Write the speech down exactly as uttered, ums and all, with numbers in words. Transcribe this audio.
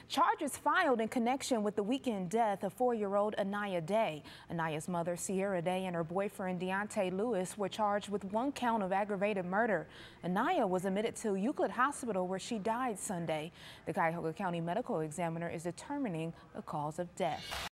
Charges filed in connection with the weekend death of four-year-old Aniya Day. Aniya's mother, Sierra Day, and her boyfriend, Deonte Lewis, were charged with one count of aggravated murder. Aniya was admitted to Euclid Hospital, where she died Sunday. The Cuyahoga County Medical Examiner is determining the cause of death.